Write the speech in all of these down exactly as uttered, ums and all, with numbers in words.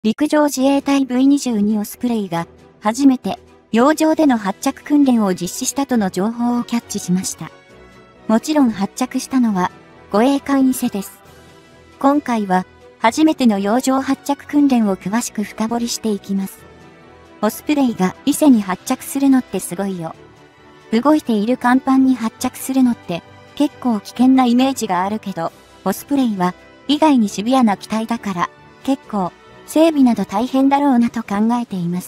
陸上自衛隊 ブイにじゅうに オスプレイが初めて洋上での発着訓練を実施したとの情報をキャッチしました。もちろん発着したのは護衛艦伊勢です。今回は初めての洋上発着訓練を詳しく深掘りしていきます。オスプレイが伊勢に発着するのってすごいよ。動いている甲板に発着するのって結構危険なイメージがあるけど、オスプレイは意外にシビアな機体だから結構整備など大変だろうなと考えています。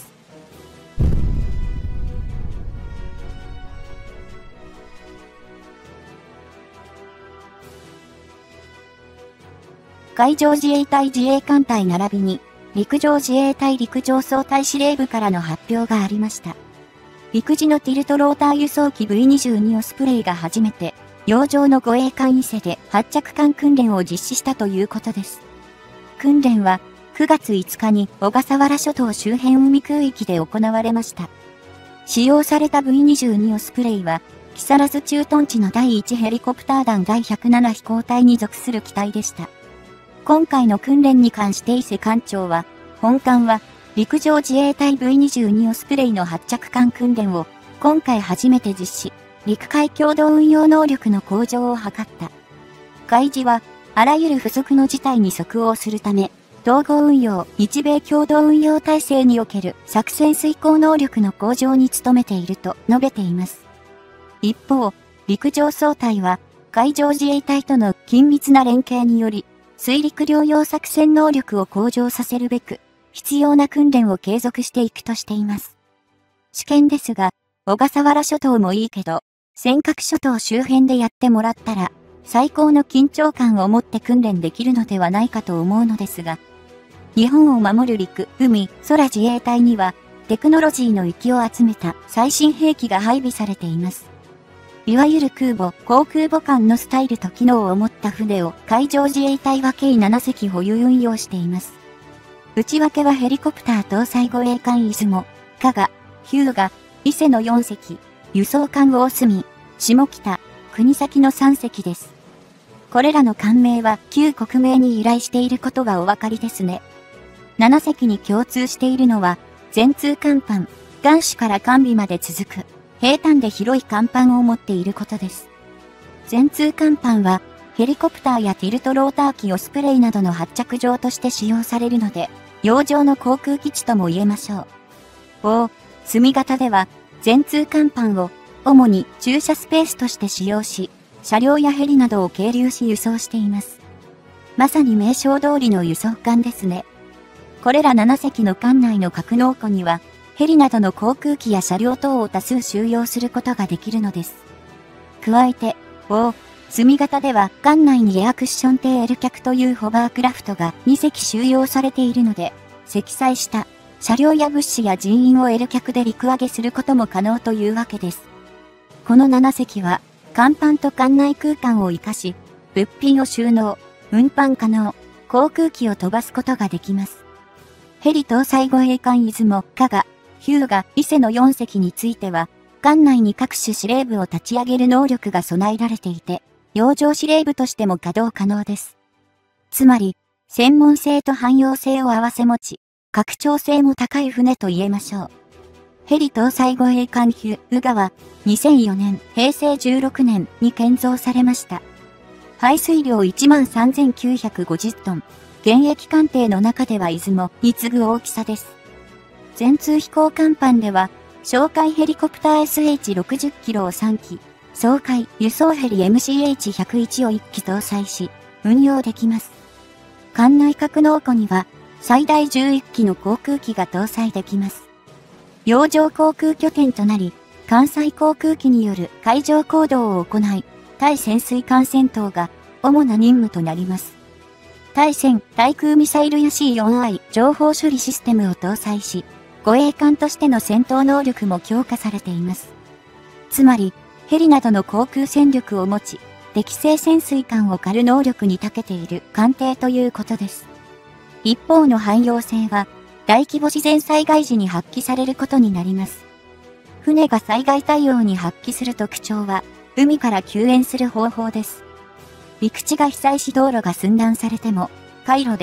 海上自衛隊自衛艦隊並びに陸上自衛隊陸上総隊司令部からの発表がありました。陸自のティルトローター輸送機 ブイにじゅうに オスプレイが初めて洋上の護衛艦伊勢で発着艦訓練を実施したということです。訓練はくがついつかに小笠原諸島周辺海空域で行われました。使用された ブイにじゅうに オスプレイは木更津駐屯地のだいいちヘリコプター団だいひゃくなな飛行隊に属する機体でした。今回の訓練に関して伊勢艦長は、本艦は陸上自衛隊 ブイにじゅうに オスプレイの発着艦訓練を今回初めて実施、陸海共同運用能力の向上を図った。海自は、あらゆる不測の事態に即応するため、統合運用、日米共同運用体制における作戦遂行能力の向上に努めていると述べています。一方、陸上総隊は、海上自衛隊との緊密な連携により、水陸両用作戦能力を向上させるべく、必要な訓練を継続していくとしています。試験ですが、小笠原諸島もいいけど、尖閣諸島周辺でやってもらったら、最高の緊張感を持って訓練できるのではないかと思うのですが、日本を守る陸、海、空自衛隊には、テクノロジーの域を集めた最新兵器が配備されています。いわゆる空母、航空母艦のスタイルと機能を持った船を海上自衛隊は計ななせき保有運用しています。内訳はヘリコプター搭載護衛艦出雲、加賀、日向、伊勢のよんせき、輸送艦大隅、下北、国東のさんせきです。これらの艦名は旧国名に由来していることがお分かりですね。ななせきに共通しているのは、全通甲板、岸首から艦尾まで続く。平坦で広い甲板を持っていることです。全通甲板は、ヘリコプターやティルトローター機オスプレイなどの発着場として使用されるので、洋上の航空基地とも言えましょう。お、隅型では、全通甲板を、主に駐車スペースとして使用し、車両やヘリなどを係留し輸送しています。まさに名称通りの輸送艦ですね。これらななせきの艦内の格納庫には、ヘリなどの航空機や車両等を多数収容することができるのです。加えて、O、隅型では艦内にエアクッション艇 L 脚というホバークラフトがにせき収容されているので、積載した車両や物資や人員を L 脚で陸揚げすることも可能というわけです。このななせきは、甲板と艦内空間を活かし、物品を収納、運搬可能、航空機を飛ばすことができます。ヘリ搭載護衛艦出雲、加賀、日向、伊勢のよんせきについては、艦内に各種司令部を立ち上げる能力が備えられていて、洋上司令部としても稼働可能です。つまり、専門性と汎用性を併せ持ち、拡張性も高い船と言えましょう。ヘリ搭載護衛艦日向は、にせんよねん、へいせいじゅうろくねんに建造されました。排水量 いちまんさんぜんきゅうひゃくごじゅっトン、現役艦艇の中では出雲に次ぐ大きさです。全通飛行甲板では、哨戒ヘリコプター エスエイチろくじゅっキロをさんき、掃海輸送ヘリ エムシーエイチひゃくいち をいっき搭載し、運用できます。艦内格納庫には、最大じゅういっきの航空機が搭載できます。洋上航空拠点となり、艦載航空機による海上行動を行い、対潜水艦戦闘が主な任務となります。対潜、対空ミサイルや シーフォーアイ 情報処理システムを搭載し、護衛艦としての戦闘能力も強化されています。つまり、ヘリなどの航空戦力を持ち、適正潜水艦を狩る能力に長けている艦艇ということです。一方の汎用性は、大規模自然災害時に発揮されることになります。船が災害対応に発揮する特徴は、海から救援する方法です。陸地が被災し道路が寸断されても、海路で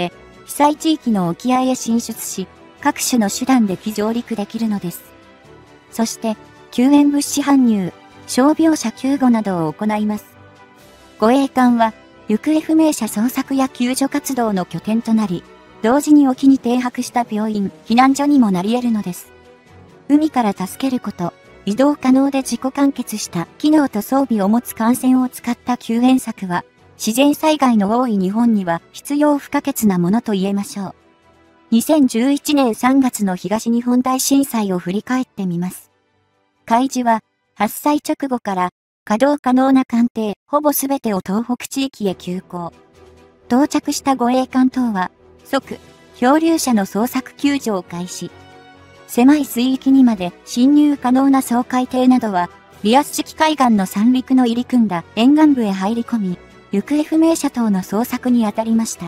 被災地域の沖合へ進出し、各種の手段で非上陸できるのです。そして、救援物資搬入、傷病者救護などを行います。護衛艦は、行方不明者捜索や救助活動の拠点となり、同時に沖に停泊した病院、避難所にもなり得るのです。海から助けること、移動可能で自己完結した機能と装備を持つ艦船を使った救援策は、自然災害の多い日本には必要不可欠なものと言えましょう。にせんじゅういちねんさんがつの東日本大震災を振り返ってみます。海自は、発災直後から稼働可能な艦艇ほぼすべてを東北地域へ急行。到着した護衛艦等は、即、漂流者の捜索救助を開始。狭い水域にまで侵入可能な掃海艇などは、リアス式海岸の三陸の入り組んだ沿岸部へ入り込み、行方不明者等の捜索に当たりました。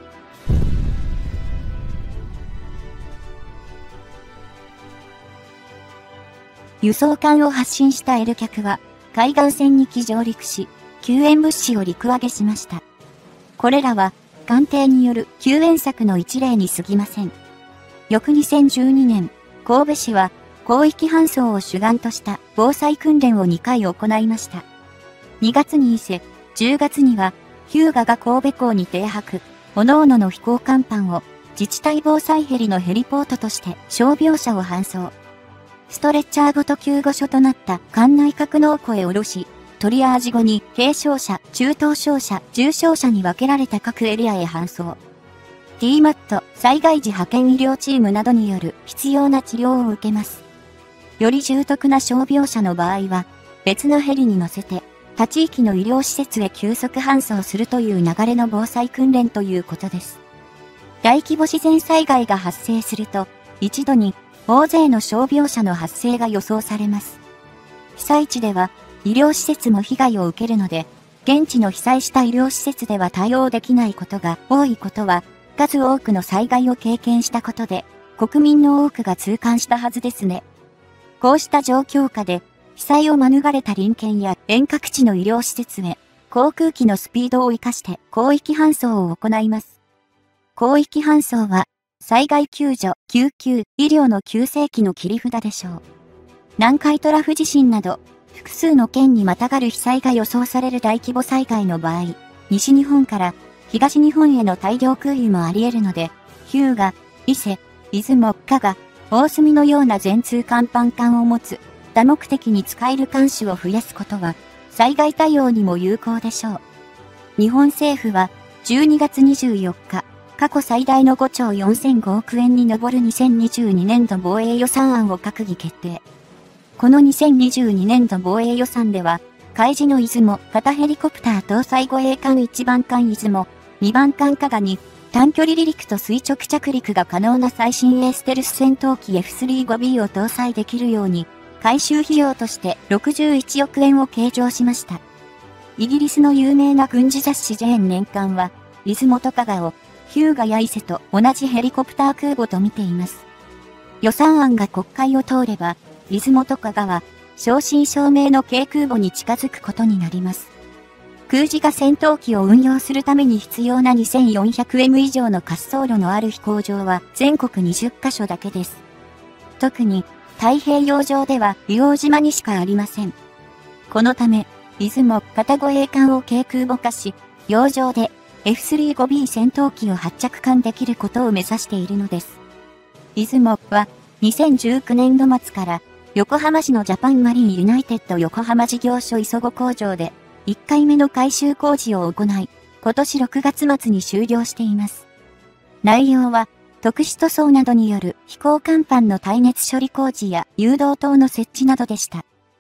輸送艦を発進した L 客は、海岸線に機上陸し、救援物資を陸揚げしました。これらは、艦艇による救援策の一例に過ぎません。翌にせんじゅうにねん、神戸市は、広域搬送を主眼とした防災訓練をにかい行いました。にがつに伊勢、じゅうがつには、日向が神戸港に停泊、各々の飛行甲板を自治体防災ヘリのヘリポートとして傷病者を搬送。ストレッチャーごと救護所となった艦内格納庫へ下ろし、トリアージ後に軽傷者、中等傷者、重傷者に分けられた各エリアへ搬送。ティーマット、災害時派遣医療チームなどによる必要な治療を受けます。より重篤な傷病者の場合は、別のヘリに乗せて、他地域の医療施設へ急速搬送するという流れの防災訓練ということです。大規模自然災害が発生すると、一度に大勢の傷病者の発生が予想されます。被災地では、医療施設も被害を受けるので、現地の被災した医療施設では対応できないことが多いことは、数多くの災害を経験したことで、国民の多くが痛感したはずですね。こうした状況下で、被災を免れた隣県や遠隔地の医療施設へ、航空機のスピードを活かして広域搬送を行います。広域搬送は、災害救助、救急、医療の急性期の切り札でしょう。南海トラフ地震など、複数の県にまたがる被災が予想される大規模災害の場合、西日本から東日本への大量空輸もあり得るので、日向、伊勢、出雲、加賀、大隅のような全通甲板艦を持つ、多目的に使える艦種を増やすことは、災害対応にも有効でしょう。日本政府は、じゅうにがつにじゅうよっか、過去最大のごちょうよんせんごおくえんに上るにせんにじゅうにねんど防衛予算案を閣議決定。このにせんにじゅうにねんど防衛予算では、海自の出雲、型ヘリコプター搭載護衛艦いちばん艦出雲、にばん艦加賀に、短距離離陸と垂直着陸が可能な最新鋭ステルス戦闘機 エフスリーファイブビー を搭載できるように、改修費用としてろくじゅういちおくえんを計上しました。イギリスの有名な軍事雑誌ジェーン年間は、出雲と加賀を、日向や伊勢と同じヘリコプター空母と見ています。予算案が国会を通れば、出雲と加賀は、正真正銘の軽空母に近づくことになります。空自が戦闘機を運用するために必要な にせんよんひゃくエム 以上の滑走路のある飛行場は全国にじゅっかしょだけです。特に、太平洋上では硫黄島にしかありません。このため、出雲、型護衛艦を軽空母化し、洋上で エフスリーファイブビー 戦闘機を発着艦できることを目指しているのです。出雲は、にせんじゅうきゅうねんど末から、横浜市のジャパンマリンユナイテッド横浜事業所磯子工場で、いっかいめの改修工事を行い、今年ろくがつまつに終了しています。内容は、特殊塗装などによる飛行甲板の耐熱処理工事や誘導灯の設置などでした。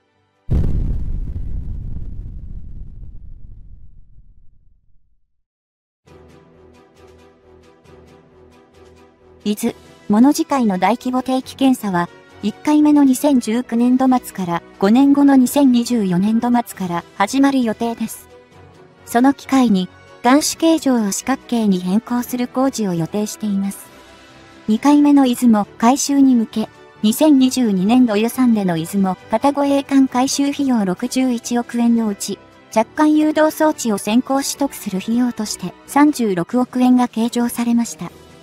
伊豆、物次会の大規模定期検査は、いっかいめのにせんじゅうきゅうねんど末からごねんごのにせんにじゅうよねんど末から始まる予定です。その機会に、岸主形状を四角形に変更する工事を予定しています。にかいめの出雲改修に向け、にせんにじゅうにねんど予算での出雲型護衛艦改修費用ろくじゅういちおくえんのうち、着艦誘導装置を先行取得する費用としてさんじゅうろくおくえんが計上されました。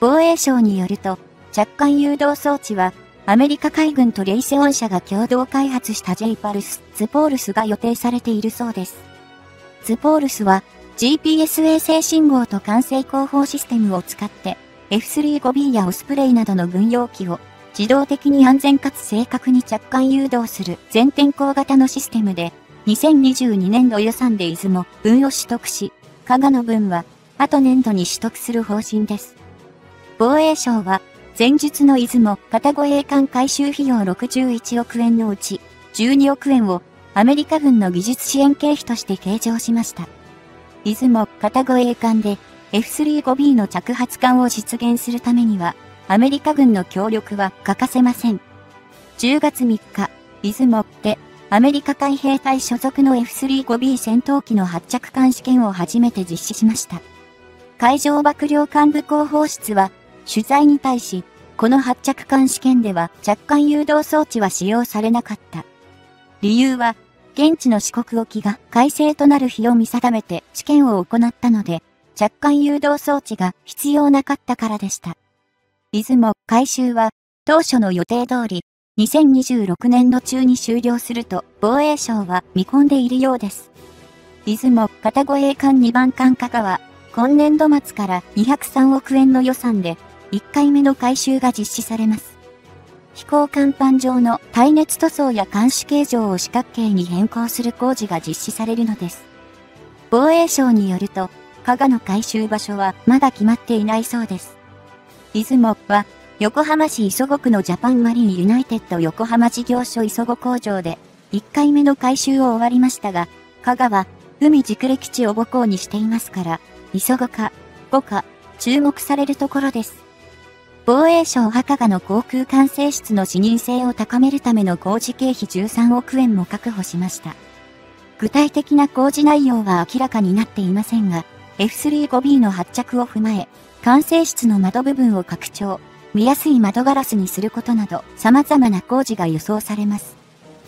防衛省によると、着艦誘導装置は、アメリカ海軍とレイセオン社が共同開発した ジェイパルス、ズポールスが予定されているそうです。ズポールスは、ジーピーエス 衛星信号と管制広報システムを使って、エフスリーファイブビー やオスプレイなどの軍用機を、自動的に安全かつ正確に着艦誘導する全天候型のシステムで、にせんにじゅうにねんど予算で出雲分を取得し、加賀の分は、後年度に取得する方針です。防衛省は、前述の出雲、片護衛艦改修費用ろくじゅういちおくえんのうち、じゅうにおくえんをアメリカ軍の技術支援経費として計上しました。出雲、片護衛艦で エフスリーファイブビー の着発艦を実現するためには、アメリカ軍の協力は欠かせません。じゅうがつみっか、出雲でアメリカ海兵隊所属の エフスリーファイブビー 戦闘機の発着艦試験を初めて実施しました。海上幕僚監部広報室は、取材に対し、この発着艦試験では着艦誘導装置は使用されなかった。理由は、現地の四国沖が海星となる日を見定めて試験を行ったので、着艦誘導装置が必要なかったからでした。出雲、改修は、当初の予定通り、にせんにじゅうろくねんど中に終了すると防衛省は見込んでいるようです。出雲、片護衛艦にばん艦加賀は、今年度末からにひゃくさんおくえんの予算で、いっかいめの改修が実施されます。飛行甲板上の耐熱塗装や監視形状を四角形に変更する工事が実施されるのです。防衛省によると、加賀の改修場所はまだ決まっていないそうです。出雲は、横浜市磯子区のジャパンマリンユナイテッド横浜事業所磯子工場で、いっかいめの改修を終わりましたが、加賀は、海軸歴地を母港にしていますから、磯子か、ごか、注目されるところです。防衛省は加賀の航空管制室の視認性を高めるための工事経費じゅうさんおくえんも確保しました。具体的な工事内容は明らかになっていませんが、エフスリーファイブビー の発着を踏まえ、管制室の窓部分を拡張、見やすい窓ガラスにすることなど、様々な工事が予想されます。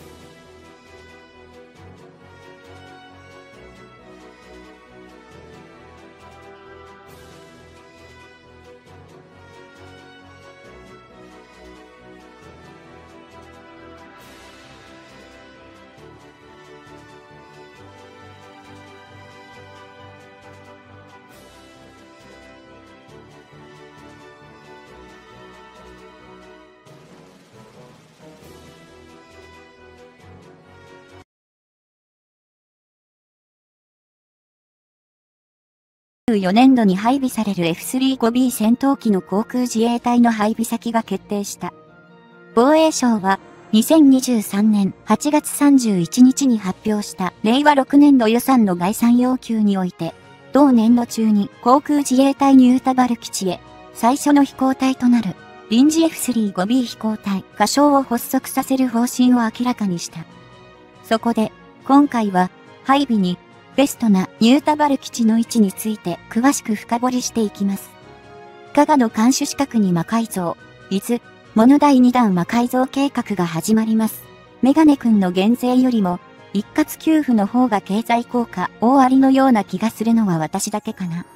にせんにじゅうよねんどに配備される エフスリーファイブビー 戦闘機の航空自衛隊の配備先が決定した。防衛省はにせんにじゅうさんねんはちがつさんじゅういちにちに発表したれいわろくねんど予算の概算要求において、同年度中に航空自衛隊ニュータバル基地へ最初の飛行隊となる臨時 エフスリーファイブビー 飛行隊仮称を発足させる方針を明らかにした。そこで、今回は配備にベストなニュータバル基地の位置について詳しく深掘りしていきます。加賀の艦首資格に魔改造、伊豆、物第にだん魔改造計画が始まります。メガネ君の減税よりも、一括給付の方が経済効果大ありのような気がするのは私だけかな。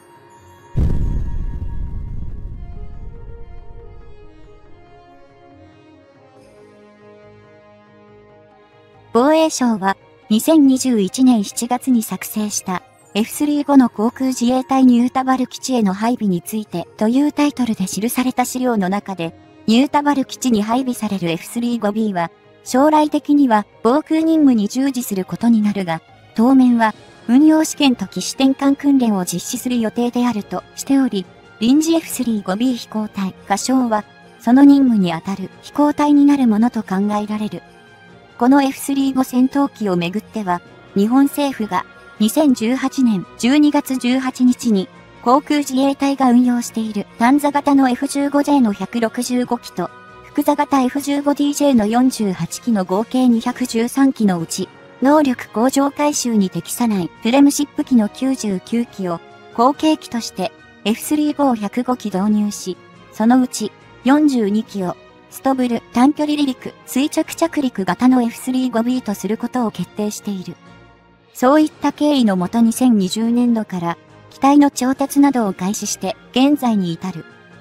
防衛省は、にせんにじゅういちねんしちがつに作成した エフスリーファイブ の航空自衛隊ニュータバル基地への配備についてというタイトルで記された資料の中で、ニュータバル基地に配備される エフスリーファイブビー は、将来的には防空任務に従事することになるが、当面は運用試験と機種転換訓練を実施する予定であるとしており、臨時 エフスリーファイブビー 飛行隊仮称は、その任務にあたる飛行隊になるものと考えられる。この エフスリーファイブ 戦闘機をめぐっては、日本政府がにせんじゅうはちねんじゅうにがつじゅうはちにちに航空自衛隊が運用している単座型の エフじゅうごジェー のひゃくろくじゅうごきと、複座型 エフじゅうごディージェー のよんじゅうはちきの合計にひゃくじゅうさんきのうち、能力向上改修に適さないフレムシップ機のきゅうじゅうきゅうきを後継機として エフスリーファイブビーひゃくごき導入し、そのうちよんじゅうにきをストブル短距離離陸垂直着陸型の エフスリーファイブビー とすることを決定している。そういった経緯のもとにせんにじゅうねんどから機体の調達などを開始して現在に至る。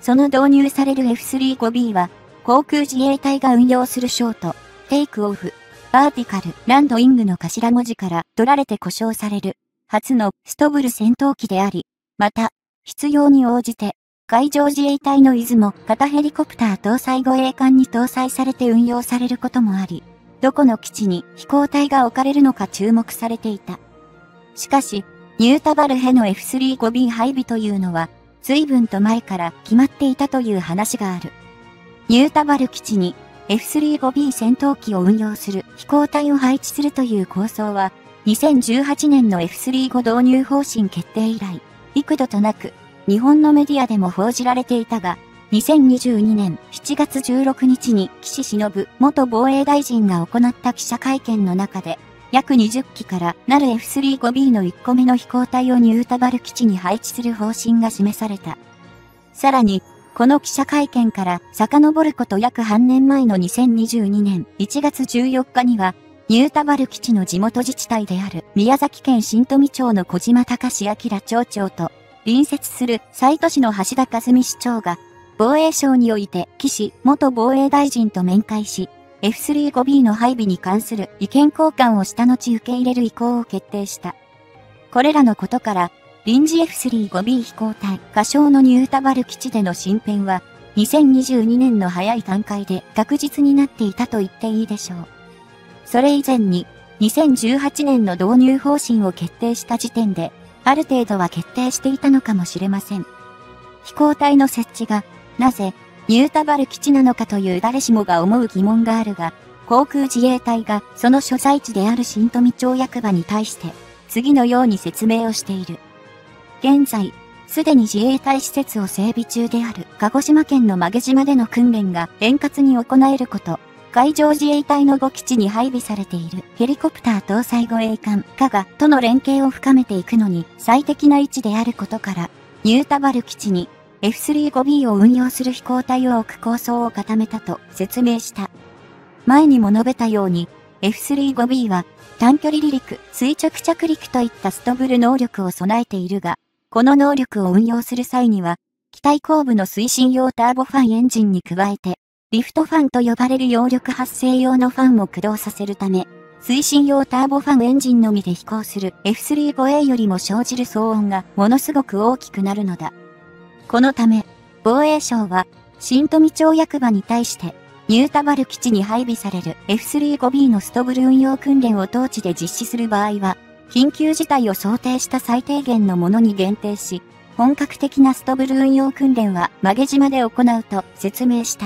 その導入される エフスリーファイブビー は、航空自衛隊が運用するショート、テイクオフ、バーティカル、ランドイングの頭文字から取られて呼称される、初のストブル戦闘機であり、また、必要に応じて、海上自衛隊の出雲型ヘリコプター搭載護衛艦に搭載されて運用されることもあり、どこの基地に飛行隊が置かれるのか注目されていた。しかし、ニュータバルへの エフスリーファイブビー 配備というのは、随分と前から決まっていたという話がある。ニュータバル基地に エフスリーファイブビー 戦闘機を運用する飛行隊を配置するという構想は、にせんじゅうはちねんの エフスリーファイブ導入方針決定以来、幾度となく、日本のメディアでも報じられていたが、にせんにじゅうにねんしちがつじゅうろくにちに岸忍元防衛大臣が行った記者会見の中で、約にじゅっきからなる エフスリーファイブビー のいっこめの飛行隊をニュータバル基地に配置する方針が示された。さらに、この記者会見から遡ること約半年前のにせんにじゅうにねんいちがつじゅうよっかには、ニュータバル基地の地元自治体である宮崎県新富町の小島隆明町長と、隣接する西都市の橋田和美市長が、防衛省において岸元防衛大臣と面会し、エフスリーファイブビー の配備に関する意見交換をした後受け入れる意向を決定した。これらのことから、臨時 エフスリーファイブビー 飛行隊、仮称のニュータバル基地での進展は、にせんにじゅうにねんの早い段階で確実になっていたと言っていいでしょう。それ以前に、にせんじゅうはちねんの導入方針を決定した時点で、ある程度は決定していたのかもしれません。飛行隊の設置が、なぜ、ニュータバル基地なのかという誰しもが思う疑問があるが、航空自衛隊がその所在地である新富町役場に対して、次のように説明をしている。現在、すでに自衛隊施設を整備中である鹿児島県の馬毛島での訓練が円滑に行えること、海上自衛隊のご基地に配備されているヘリコプター搭載護衛艦、加賀との連携を深めていくのに最適な位置であることから、ニュータバル基地に エフスリーファイブビー を運用する飛行隊を置く構想を固めたと説明した。前にも述べたように、エフスリーファイブビー は短距離離陸、垂直着陸といったストブル能力を備えているが、この能力を運用する際には、機体後部の推進用ターボファンエンジンに加えて、リフトファンと呼ばれる揚力発生用のファンを駆動させるため、推進用ターボファンエンジンのみで飛行する エフスリーファイブエー よりも生じる騒音がものすごく大きくなるのだ。このため、防衛省は、新富町役場に対して、ニュータバル基地に配備される エフスリーファイブビー のストブル運用訓練を当地で実施する場合は、緊急事態を想定した最低限のものに限定し、本格的なストブル運用訓練は馬毛島で行うと説明した。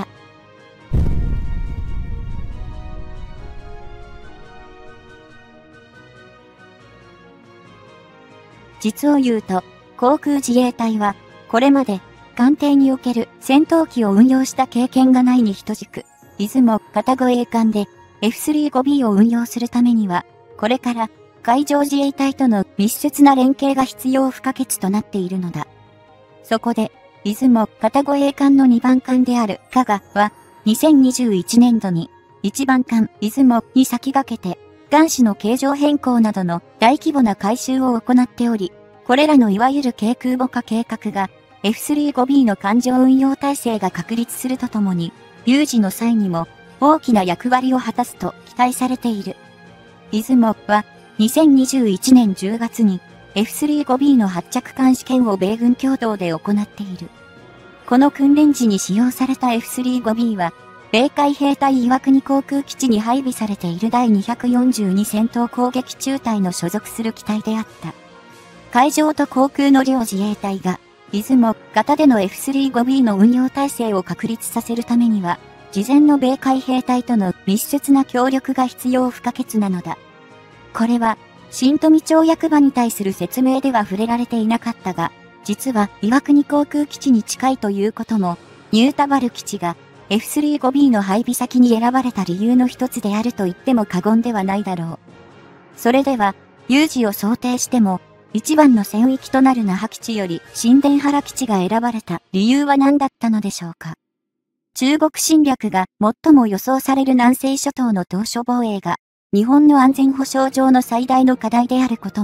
実を言うと、航空自衛隊は、これまで、艦艇における戦闘機を運用した経験がないに等しく、出雲型護衛艦で エフスリーファイブビー を運用するためには、これから海上自衛隊との密接な連携が必要不可欠となっているのだ。そこで、出雲型護衛艦のにばん艦である加賀は、にせんにじゅういちねんどにいちばん艦出雲に先駆けて、艦首の形状変更などの大規模な改修を行っており、これらのいわゆる軽空母化計画が エフスリーファイブビー の艦上運用体制が確立するとともに、有事の際にも大きな役割を果たすと期待されている。出雲はにせんにじゅういちねんじゅうがつに エフスリーファイブビー の発着艦試験を米軍共同で行っている。この訓練時に使用された エフスリーファイブビー は、米海兵隊岩国航空基地に配備されているだいにひゃくよんじゅうに戦闘攻撃中隊の所属する機体であった。海上と航空の両自衛隊が、出雲型での エフスリーファイブビー の運用体制を確立させるためには、事前の米海兵隊との密接な協力が必要不可欠なのだ。これは、新富町役場に対する説明では触れられていなかったが、実は岩国航空基地に近いということも、ニュータバル基地が、エフスリーファイブビー の配備先に選ばれた理由の一つであると言っても過言ではないだろう。それでは、有事を想定しても、一番の戦域となる那覇基地より新田原基地が選ばれた理由は何だったのでしょうか。中国侵略が最も予想される南西諸島の島嶼防衛が、日本の安全保障上の最大の課題であることも、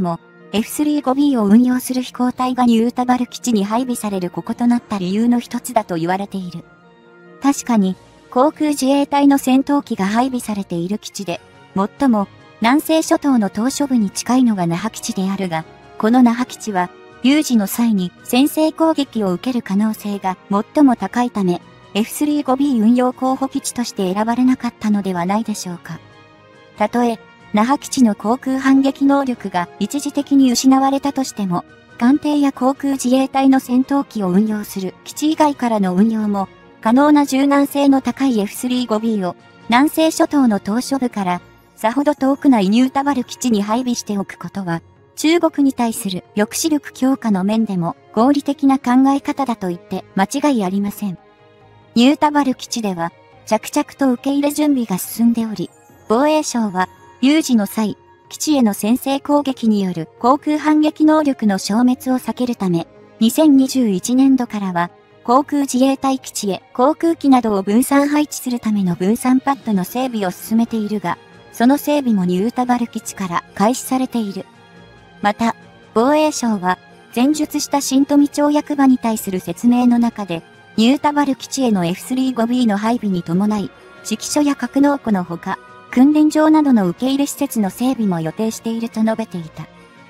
エフスリーファイブビー を運用する飛行隊がニュータバル基地に配備されるこことなった理由の一つだと言われている。確かに、航空自衛隊の戦闘機が配備されている基地で、最も南西諸島の島しょ部に近いのが那覇基地であるが、この那覇基地は、有事の際に先制攻撃を受ける可能性が最も高いため、エフスリーファイブビー 運用候補基地として選ばれなかったのではないでしょうか。たとえ、那覇基地の航空反撃能力が一時的に失われたとしても、艦艇や航空自衛隊の戦闘機を運用する基地以外からの運用も、可能な柔軟性の高い エフスリーファイブビー を南西諸島の島しょ部からさほど遠くないニュータバル基地に配備しておくことは、中国に対する抑止力強化の面でも合理的な考え方だと言って間違いありません。ニュータバル基地では着々と受け入れ準備が進んでおり、防衛省は有事の際、基地への先制攻撃による航空反撃能力の消滅を避けるため、にせんにじゅういちねんどからは航空自衛隊基地へ航空機などを分散配置するための分散パッドの整備を進めているが、その整備もニュータバル基地から開始されている。また、防衛省は、前述した新富町役場に対する説明の中で、ニュータバル基地への エフスリーファイブビー の配備に伴い、指揮所や格納庫のほか、訓練場などの受け入れ施設の整備も予定していると述べていた。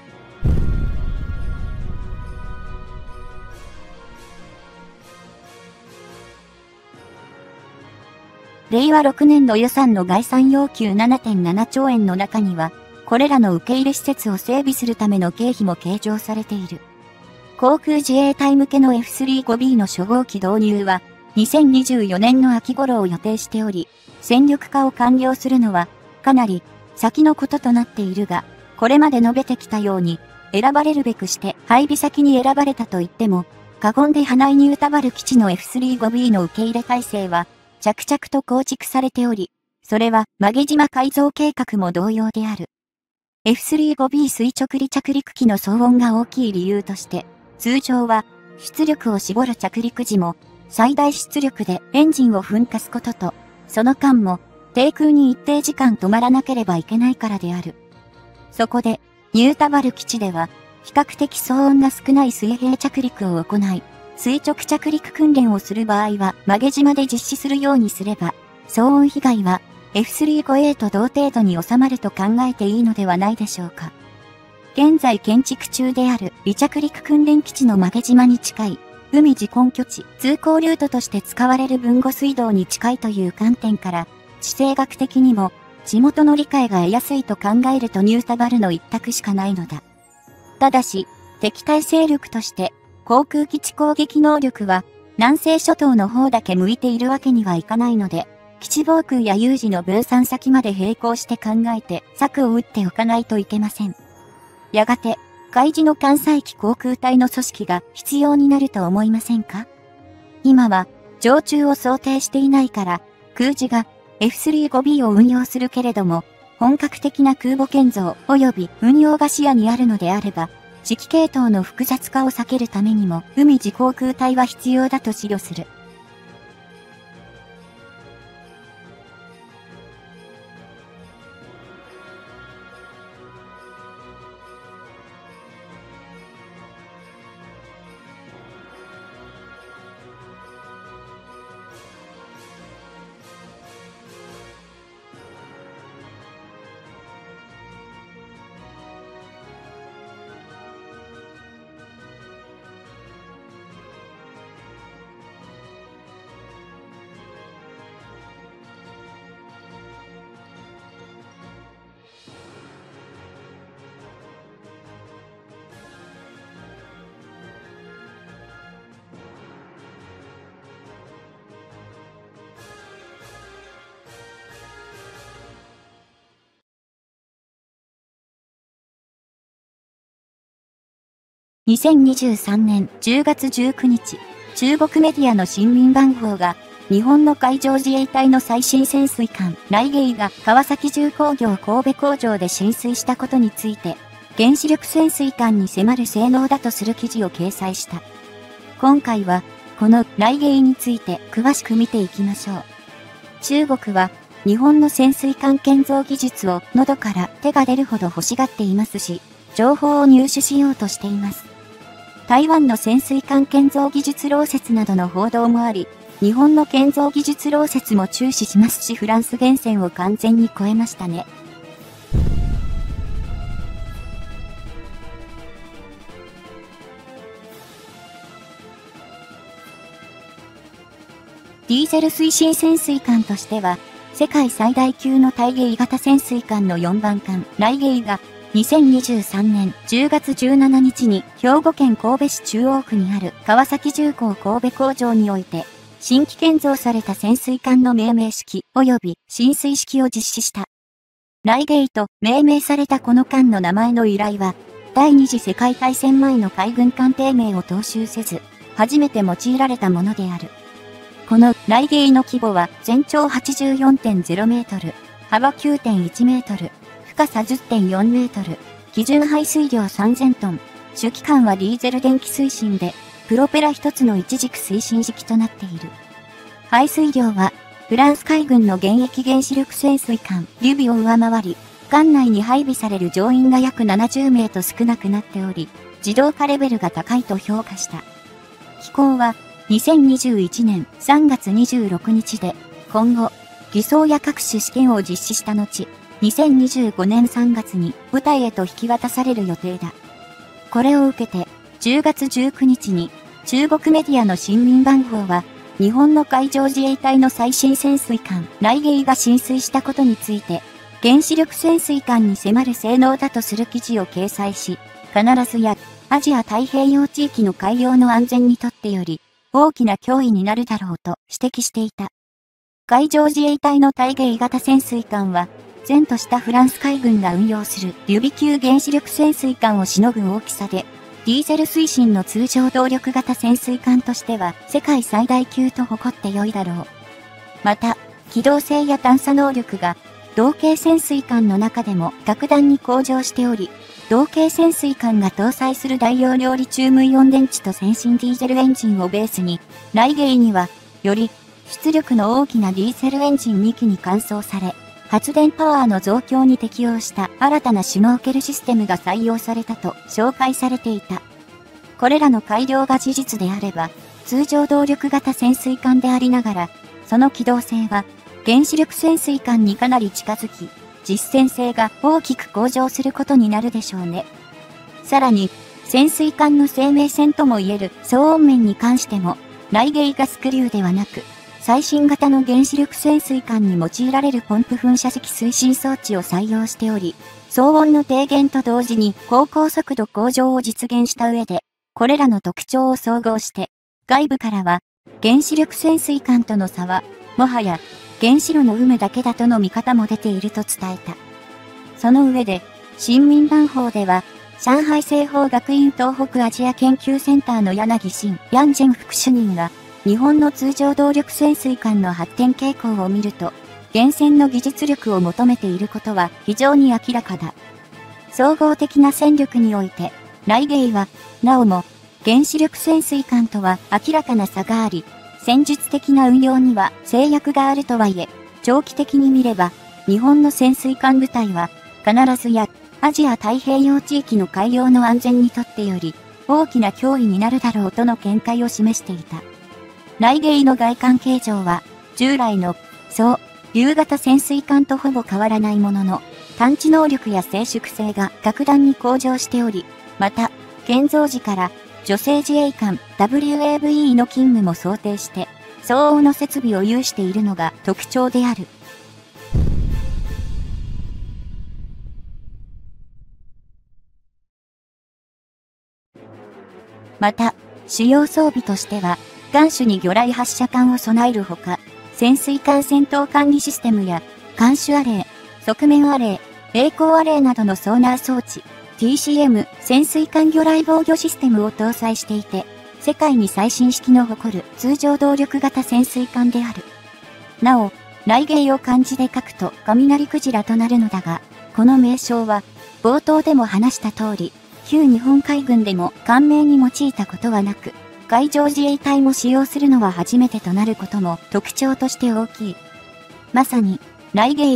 れいわろくねん度予算の概算要求 ななてんななちょうえんの中には、これらの受け入れ施設を整備するための経費も計上されている。航空自衛隊向けの エフスリーファイブビー の初号機導入は、にせんにじゅうよねんの秋頃を予定しており、戦力化を完了するのは、かなり先のこととなっているが、これまで述べてきたように、選ばれるべくして配備先に選ばれたと言っても、過言ではないニュータバル基地の エフスリーファイブビー の受け入れ体制は、着々と構築されており、それは曲げ島改造計画も同様である。エフスリーファイブビー 垂直離着陸機の騒音が大きい理由として、通常は出力を絞る着陸時も最大出力でエンジンを噴火すことと、その間も低空に一定時間止まらなければいけないからである。そこで、ニュータバル基地では、比較的騒音が少ない水平着陸を行い、垂直着陸訓練をする場合は曲げ島で実施するようにすれば、騒音被害は エフスリーファイブエー と同程度に収まると考えていいのではないでしょうか。現在建築中である離着陸訓練基地の曲げ島に近い、海自根拠地通行ルートとして使われる豊後水道に近いという観点から、地政学的にも地元の理解が得やすいと考えるとニュータバルの一択しかないのだ。ただし、敵対勢力として、航空基地攻撃能力は南西諸島の方だけ向いているわけにはいかないので、基地防空や有事の分散先まで並行して考えて策を打っておかないといけません。やがて、海自の艦載機航空隊の組織が必要になると思いませんか？今は、常駐を想定していないから、空自が エフスリーファイブビー を運用するけれども、本格的な空母建造及び運用が視野にあるのであれば、指揮系統の複雑化を避けるためにも、海自航空隊は必要だと思慮する。にせんにじゅうさんねんじゅうがつじゅうくにち、中国メディアの新聞番号が、日本の海上自衛隊の最新潜水艦、雷芸が川崎重工業神戸工場で浸水したことについて、原子力潜水艦に迫る性能だとする記事を掲載した。今回は、この雷芸について詳しく見ていきましょう。中国は、日本の潜水艦建造技術を喉から手が出るほど欲しがっていますし、 情報を入手しようとしています。台湾の潜水艦建造技術漏洩などの報道もあり、日本の建造技術漏洩も注視しますし、フランス源泉を完全に超えましたね。ディーゼル推進潜水艦としては、世界最大級の対鯨型潜水艦のよんばん艦、ライゲイが、にせんにじゅうさんねんじゅうがつじゅうしちにちに兵庫県神戸市中央区にある川崎重工神戸工場において、新規建造された潜水艦の命名式及び進水式を実施した。ライゲイと命名されたこの艦の名前の由来は、第二次世界大戦前の海軍艦艇名を踏襲せず、初めて用いられたものである。このライゲイの規模は全長 はちじゅうよんてんゼロメートル、幅 きゅうてんいちメートル、深さ じゅってんよんメートル、基準排水量さんぜんトン、主機関はディーゼル電気推進で、プロペラ一つの一軸推進式となっている。排水量は、フランス海軍の現役原子力潜水艦、リュビを上回り、艦内に配備される乗員が約ななじゅうめいと少なくなっており、自動化レベルが高いと評価した。機構は、にせんにじゅういちねんさんがつにじゅうろくにちで、今後、偽装や各種試験を実施した後、にせんにじゅうごねんさんがつに部隊へと引き渡される予定だ。これを受けて、じゅうがつじゅうくにちに、中国メディアの新民番号は、日本の海上自衛隊の最新潜水艦、ライゲイが浸水したことについて、原子力潜水艦に迫る性能だとする記事を掲載し、必ずや、アジア太平洋地域の海洋の安全にとってより、大きな脅威になるだろうと指摘していた。海上自衛隊の対鯨型潜水艦は、前としたフランス海軍が運用するリュビ級原子力潜水艦をしのぐ大きさで、ディーゼル推進の通常動力型潜水艦としては世界最大級と誇って良いだろう。また、機動性や探査能力が同型潜水艦の中でも格段に向上しており、同型潜水艦が搭載する大容量リチウムイオン電池と先進ディーゼルエンジンをベースに、ライゲイには、より出力の大きなディーゼルエンジンにきに換装され、発電パワーの増強に適応した新たなシュノーケルシステムが採用されたと紹介されていた。これらの改良が事実であれば、通常動力型潜水艦でありながら、その機動性は原子力潜水艦にかなり近づき、実戦性が大きく向上することになるでしょうね。さらに、潜水艦の生命線ともいえる騒音面に関しても、ライゲイガスクリューではなく、最新型の原子力潜水艦に用いられるポンプ噴射式推進装置を採用しており、騒音の低減と同時に航行速度向上を実現した上で、これらの特徴を総合して、外部からは、原子力潜水艦との差は、もはや、原子炉の有無だけだとの見方も出ていると伝えた。その上で、新民番報では、上海西方学院東北アジア研究センターの柳真・ヤンジェン副主任が、日本の通常動力潜水艦の発展傾向を見ると、源泉の技術力を求めていることは非常に明らかだ。総合的な戦力において、ライゲイは、なおも、原子力潜水艦とは明らかな差があり、戦術的な運用には制約があるとはいえ、長期的に見れば、日本の潜水艦部隊は、必ずや、アジア太平洋地域の海洋の安全にとってより、大きな脅威になるだろうとの見解を示していた。ライゲイの外観形状は、従来の、そう、竜型潜水艦とほぼ変わらないものの、探知能力や静粛性が格段に向上しており、また、建造時から、女性自衛艦 ダブリューエーブイ の勤務も想定して、相応の設備を有しているのが特徴である。また、主要装備としては、艦首に魚雷発射管を備えるほか、潜水艦戦闘管理システムや、艦首アレイ、側面アレイ、曳航アレイなどのソーナー装置、ティーシーエム 潜水艦魚雷防御システムを搭載していて、世界に最新式の誇る通常動力型潜水艦である。なお、ライゲイを漢字で書くと雷クジラとなるのだが、この名称は、冒頭でも話した通り、旧日本海軍でも艦名に用いたことはなく、海上自衛隊も使用するのは初めてとなることも特徴として大きい。まさに、ライゲイは、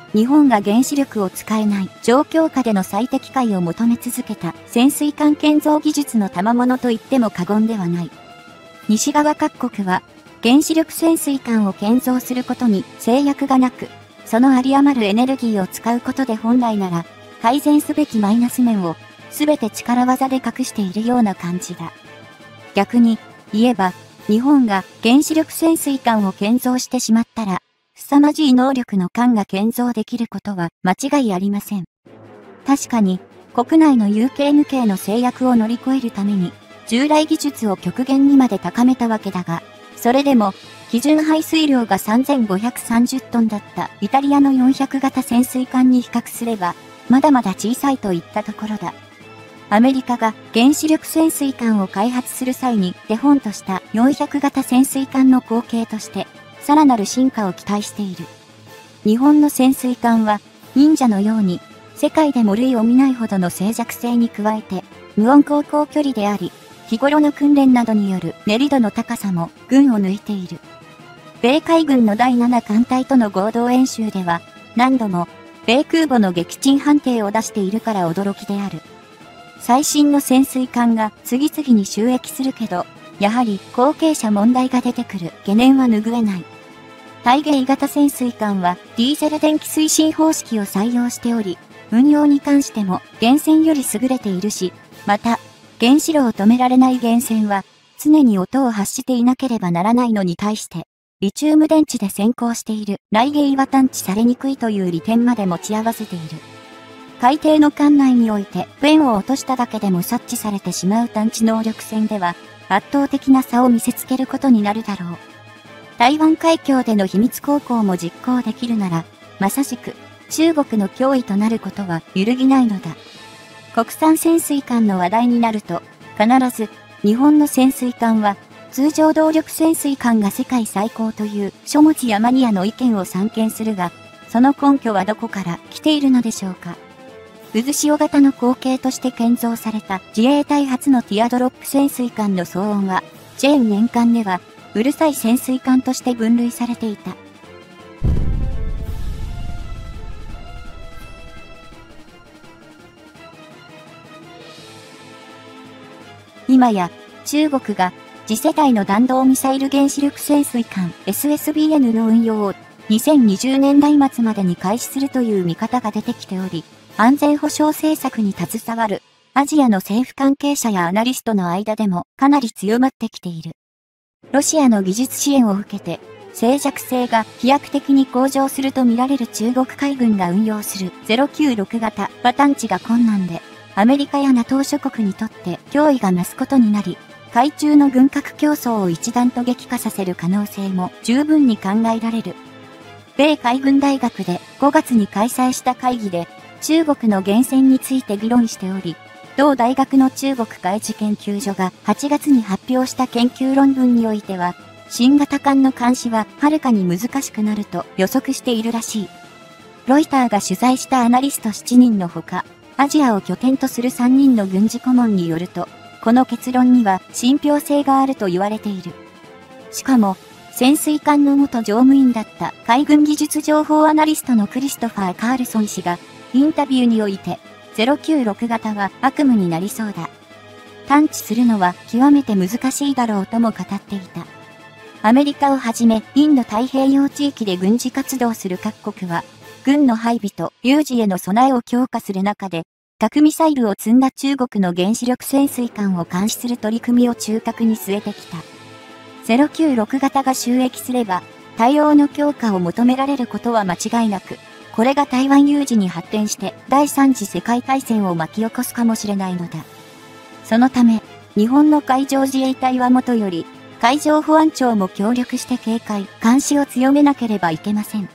日本が原子力を使えない状況下での最適解を求め続けた潜水艦建造技術の賜物と言っても過言ではない。西側各国は原子力潜水艦を建造することに制約がなく、その有り余るエネルギーを使うことで本来なら改善すべきマイナス面をすべて力技で隠しているような感じだ。逆に言えば、日本が原子力潜水艦を建造してしまったら、凄まじい能力の艦が建造できることは間違いありません。確かに、国内の有形無形の制約を乗り越えるために、従来技術を極限にまで高めたわけだが、それでも、基準排水量がさんぜんごひゃくさんじゅうトンだったイタリアのよんひゃく型潜水艦に比較すれば、まだまだ小さいといったところだ。アメリカが原子力潜水艦を開発する際に手本としたよんひゃく型潜水艦の後継として、さらなる進化を期待している。日本の潜水艦は、忍者のように、世界でも類を見ないほどの静寂性に加えて、無音航行距離であり、日頃の訓練などによる練り度の高さも群を抜いている。米海軍のだいなな艦隊との合同演習では、何度も、米空母の撃沈判定を出しているから驚きである。最新の潜水艦が次々に就役するけど、やはり後継者問題が出てくる懸念は拭えない。対芸型潜水艦はディーゼル電気推進方式を採用しており、運用に関しても源泉より優れているし、また、原子炉を止められない源泉は常に音を発していなければならないのに対して、リチウム電池で先行している雷芸は探知されにくいという利点まで持ち合わせている。海底の艦内においてペンを落としただけでも察知されてしまう探知能力戦では圧倒的な差を見せつけることになるだろう。台湾海峡での秘密航行も実行できるなら、まさしく中国の脅威となることは揺るぎないのだ。国産潜水艦の話題になると、必ず日本の潜水艦は通常動力潜水艦が世界最高という書物やマニアの意見を散見するが、その根拠はどこから来ているのでしょうか。渦潮型の後継として建造された自衛隊初のティアドロップ潜水艦の騒音は、チェーン年間ではうるさい潜水艦として分類されていた。今や中国が次世代の弾道ミサイル原子力潜水艦 エスエスビーエヌ の運用をにせんにじゅうねんだい末までに開始するという見方が出てきており、安全保障政策に携わるアジアの政府関係者やアナリストの間でもかなり強まってきている。ロシアの技術支援を受けて静寂性が飛躍的に向上すると見られる中国海軍が運用するゼロきゅうろく型は探知が困難で、アメリカや ナトー 諸国にとって脅威が増すことになり、海中の軍拡競争を一段と激化させる可能性も十分に考えられる。米海軍大学でごがつに開催した会議で中国の源泉について議論しており、同大学の中国海事研究所がはちがつに発表した研究論文においては、新型艦の監視ははるかに難しくなると予測しているらしい。ロイターが取材したアナリストしちにんのほか、アジアを拠点とするさんにんの軍事顧問によると、この結論には信憑性があると言われている。しかも、潜水艦の元乗務員だった海軍技術情報アナリストのクリストファー・カールソン氏が、インタビューにおいて、ゼロきゅうろく型は悪夢になりそうだ。探知するのは極めて難しいだろうとも語っていた。アメリカをはじめ、インド太平洋地域で軍事活動する各国は、軍の配備と有事への備えを強化する中で、核ミサイルを積んだ中国の原子力潜水艦を監視する取り組みを中核に据えてきた。ゼロきゅうろく型が就役すれば、対応の強化を求められることは間違いなく、これが台湾有事に発展して第三次世界大戦を巻き起こすかもしれないのだ。そのため、日本の海上自衛隊はもとより、海上保安庁も協力して警戒、監視を強めなければいけません。